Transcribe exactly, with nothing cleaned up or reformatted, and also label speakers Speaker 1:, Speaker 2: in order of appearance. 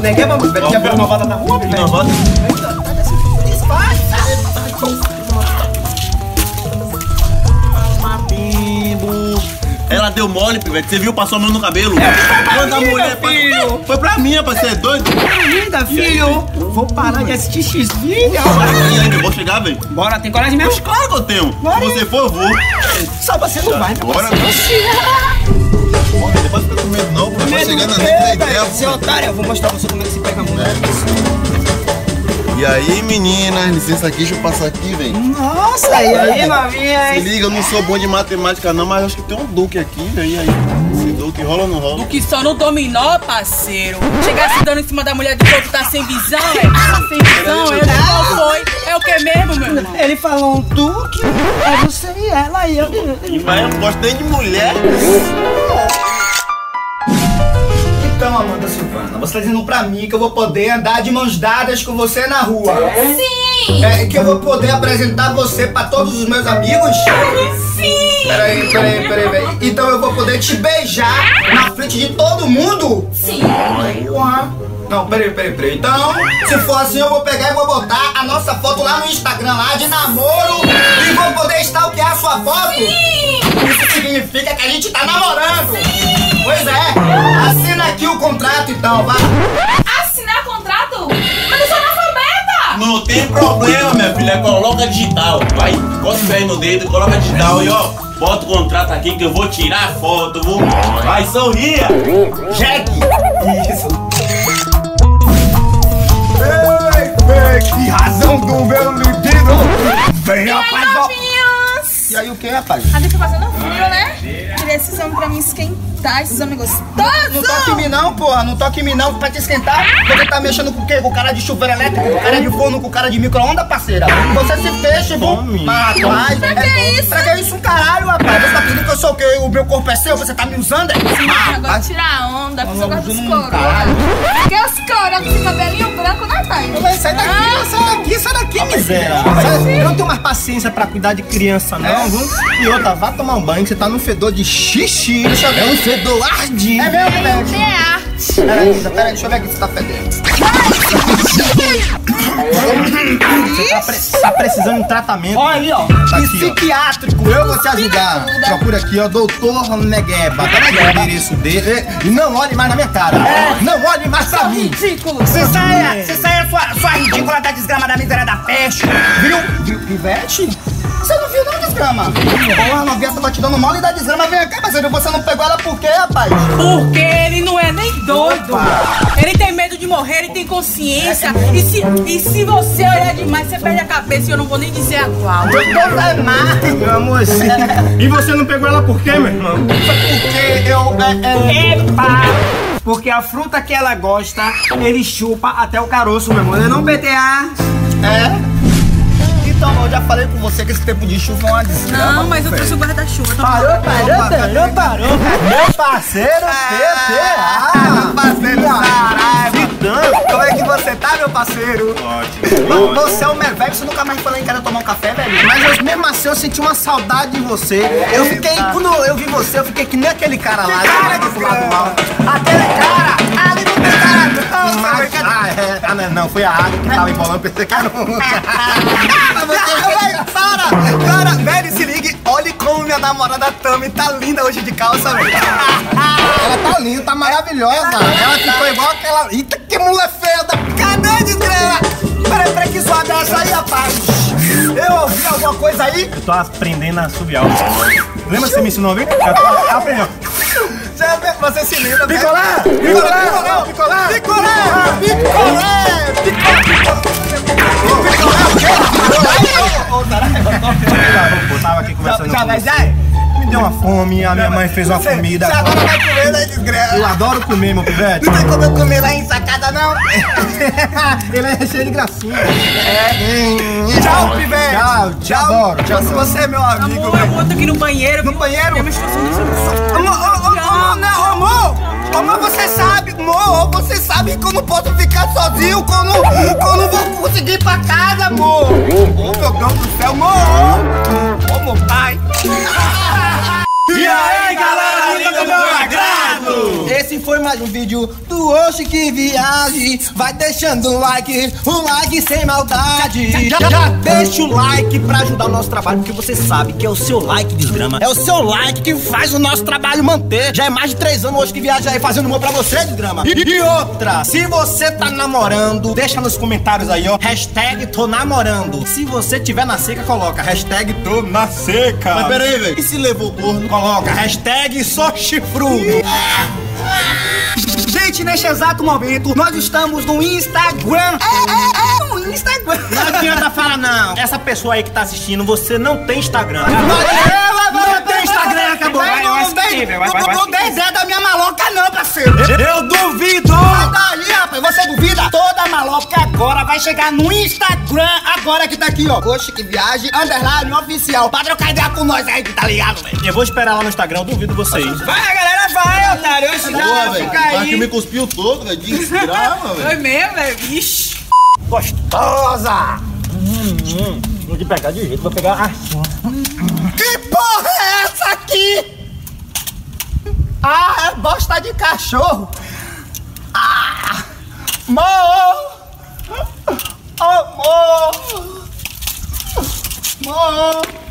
Speaker 1: neguei, mano. Quer ver uma bota na rua, velho?
Speaker 2: Não, bota. Ela deu mole, pivete. Você viu? Passou a mão no cabelo. Quando a mulher
Speaker 1: filho.
Speaker 2: Foi pra mim, rapaz. Você é doido?
Speaker 1: Ainda, filho. Vou parar de assistir X-Vídeo.
Speaker 2: Ainda vou chegar, velho.
Speaker 1: Bora, tem coragem mesmo?
Speaker 2: Claro que eu tenho.
Speaker 1: Bora.
Speaker 2: Se você for, eu vou.
Speaker 1: Só você não vai, meu
Speaker 2: Bora.
Speaker 3: Não pode ficar com medo não, pô. Vai chegando nem da ideia.
Speaker 1: Seu otário, eu vou mostrar pra você como é que se pega a mulher.
Speaker 3: E aí, meninas, licença aqui, deixa eu passar aqui, velho.
Speaker 1: Nossa, e aí, novinha?
Speaker 3: Se liga, eu não sou bom de matemática não, mas acho que tem um Duque aqui, velho. E aí? Esse Duque rola ou não rola?
Speaker 4: Do que só no dominó, parceiro. Chegar se dando em cima da mulher do outro, tá sem visão, é? Tá sem visão, eu sei qual foi. É o que mesmo, meu irmão?
Speaker 1: Ele falou um Duque, é você e ela e eu.
Speaker 2: Mas eu não gosto nem de mulher.
Speaker 5: Então, Amanda Silvana, você tá dizendo pra mim que eu vou poder andar de mãos dadas com você na rua?
Speaker 6: Sim!
Speaker 5: É, que eu vou poder apresentar você pra todos os meus amigos?
Speaker 6: Sim!
Speaker 5: Peraí, peraí, peraí, peraí. Então eu vou poder te beijar na frente de todo mundo?
Speaker 6: Sim!
Speaker 5: Ué. Não, peraí, peraí, peraí. Então, se for assim, eu vou pegar e vou botar a nossa foto lá no Instagram, lá de namoro, e vou poder stalkear a sua foto?
Speaker 6: Sim!
Speaker 5: Isso significa que a gente tá namorando!
Speaker 6: Sim!
Speaker 5: Pois é! Assina aqui o contrato então, vai!
Speaker 6: Assinar contrato? Mas eu sou analfabeta!
Speaker 2: Não tem problema, minha filha. Coloca digital. Vai, cospe aí no dedo, coloca digital e ó. Bota o contrato aqui que eu vou tirar a foto, vou. Vai, sorria!
Speaker 5: Jegue! Isso!
Speaker 1: Que razão do meu libido! Vem,
Speaker 6: E aí,
Speaker 1: rapaz!
Speaker 6: novinhos?
Speaker 5: E aí o que, rapaz?
Speaker 6: A gente tá fazendo frio, né? Queria esses homens pra me esquentar, esses homens gostosos!
Speaker 5: Não toque em mim não, porra, não toque em mim não pra te esquentar. Você tá mexendo com o quê? Com cara de chuveiro elétrico, com cara de forno, com cara de micro-ondas, parceira. Você se fecha, viu? Mas, rapaz,
Speaker 6: Pra que isso?
Speaker 5: Pra que isso, um caralho, rapaz? Você tá pedindo que eu sou o quê? O meu corpo é seu? Você tá me usando, é?
Speaker 6: Sim, agora
Speaker 5: Rapaz,
Speaker 6: tirar onda, porque eu gosto dos
Speaker 5: Hum,
Speaker 6: coroas.
Speaker 5: caralho.
Speaker 6: Porque os coroas com esse cabelinho branco, né, pai?
Speaker 1: Mas sai daqui, sai daqui, sai daqui, miséria. Eu não tenho mais paciência pra cuidar de criança, não, viu? E outra, vá tomar um banho, que você tá num fedor de xixi. É um fedor ardido.
Speaker 5: É mesmo, velho?
Speaker 6: É arte.
Speaker 5: Peraí, peraí, deixa eu ver aqui se tá fedendo.
Speaker 1: Você tá, pre tá precisando de um tratamento.
Speaker 5: Olha ali, ó.
Speaker 1: Tá aqui, ó.
Speaker 5: Psiquiátrico.
Speaker 1: Eu vou te ajudar. Procura aqui, ó, doutor Negueba. Pega o endereço dele e não olhe mais na minha cara. Não olhe mais pra mim.
Speaker 6: Ridículo.
Speaker 5: Você saia, você saia sua, sua ridícula da desgrama da miséria da peste. Viu? Viu, Pivete? Você não viu não, desgrama? Porra, a novinha tava te dando mole da desgrama. Vem cá, mas você não pegou ela por quê, rapaz?
Speaker 4: Porque ele não é nem doido. Ele tem medo de morrer, ele tem consciência. E se, e se você olhar demais, você perde a cabeça e eu não vou nem dizer a qual.
Speaker 5: Deus é má.
Speaker 1: Meu amor, sim. E você não pegou ela por quê, meu irmão?
Speaker 5: Porque eu... É, é...
Speaker 1: Epa! Porque a fruta que ela gosta, ele chupa até o caroço, meu irmão. Ele não P T A.
Speaker 5: É? Então, eu já falei com você que esse tempo de chuva é uma desgrama.
Speaker 4: Não, mas eu trouxe o guarda-chuva. tá bom?
Speaker 1: Parou, parou, parou, parou. Meu parceiro P T A.
Speaker 5: Meu parceiro, caralho. Como é que você tá, meu parceiro? Ótimo. Você é o meu velho, você nunca mais falou em cara tomar um café, velho?
Speaker 1: Mas eu, mesmo assim eu senti uma saudade de você. Eu fiquei, quando eu vi você, eu fiquei que nem aquele cara lá.
Speaker 5: Cara,
Speaker 1: do lado mal.
Speaker 5: aquele cara, ali não tem cara não.
Speaker 1: Mas, ah, é, ah, não, não, foi a água que tava embolando, pensei que era um...
Speaker 5: Velho, para, para, velho, se ligue. Olhe como minha namorada Tami tá linda hoje de calça, velho.
Speaker 1: Ela tá linda, tá maravilhosa. Ela ficou igual aquela... Eita, que mulher feia da...
Speaker 5: Cadê, desgrama? Peraí, peraí, que zoada é essa aí, rapaz? Eu ouvi alguma coisa aí?
Speaker 1: Eu tô aprendendo a subir alto. Lembra que você me ensinou a ver? Ela aprendeu.
Speaker 5: Você se lembra, velho?
Speaker 1: Picolé! Picolé! Picolé! Picolé!
Speaker 5: Picolé! Picolé!
Speaker 1: Eu tava aqui conversando
Speaker 5: Já
Speaker 1: com
Speaker 5: vai,
Speaker 1: você.
Speaker 5: já?
Speaker 1: Me deu uma fome, a minha mãe fez uma comida.
Speaker 5: Você agora vai comer, né, desgraça?
Speaker 1: Eu adoro comer, meu pivete.
Speaker 5: Não tem como eu comer lá em sacada, não?
Speaker 1: Ele é cheio de gracinha.
Speaker 5: É. Tchau, pivete.
Speaker 1: Tchau, te adoro.
Speaker 5: Tchau, se você é meu amigo.
Speaker 4: Amor, eu vou aqui no banheiro.
Speaker 5: No banheiro?
Speaker 4: Tem uma situação dessa.
Speaker 5: Amor, amor, amor, não, amor. Amor, você sabe, amor, você sabe que eu não posso ficar sozinho, que eu não, que eu não vou conseguir ir pra casa, amor. Oh, meu Deus do céu, amor. Oh, meu pai.
Speaker 2: E aí, galera linda do meu agrado!
Speaker 5: Esse foi
Speaker 1: foi mais um vídeo do Oxe Que Viagem. Vai deixando o like, um like sem maldade. Já, já deixa o like pra ajudar o nosso trabalho, porque você sabe que é o seu like, desgrama. É o seu like que faz o nosso trabalho manter. Já é mais de três anos Oxe Que Viagem aí fazendo humor pra você, desgrama. E, e outra, se você tá namorando, deixa nos comentários aí, ó, hashtag tô namorando. Se você tiver na seca, coloca hashtag tô na seca.
Speaker 3: Mas peraí, velho, e se levou o corno?
Speaker 1: Coloca hashtag sou chifrudo.
Speaker 5: Gente, neste exato momento, nós estamos no Instagram. É, é, é, o Instagram.
Speaker 1: Não adianta falar não. Essa pessoa aí que tá assistindo, você não tem Instagram.
Speaker 5: Não tem Instagram, acabou.
Speaker 4: Vai, eu acho que tem, velho. Vai, vai, vai.
Speaker 5: Não tem ideia da minha maloca não, parceiro.
Speaker 1: Eu duvido!
Speaker 5: Sai daí, rapaz, você duvida? Toda maloca agora vai chegar no Instagram, agora que tá aqui, ó. Oxe Que Viagem, underline oficial. Pra trocar ideia com nós aí, tá ligado, velho?
Speaker 1: Eu vou esperar lá no Instagram, eu duvido vocês.
Speaker 4: Vai, galera, vai, otário. Oxe,
Speaker 3: Boa,
Speaker 4: já
Speaker 3: velho.
Speaker 4: fica
Speaker 3: Mas que
Speaker 4: aí.
Speaker 3: me cuspiu todo, velho. De desgrama,
Speaker 4: Foi
Speaker 3: velho.
Speaker 4: mesmo, velho. Ixi.
Speaker 1: Gostosa! Hum, hum. Vou te pegar de jeito, vou pegar assim.
Speaker 5: Que porra é essa aqui? Ah, é bosta de cachorro. Ah, amor. Amor. Amor.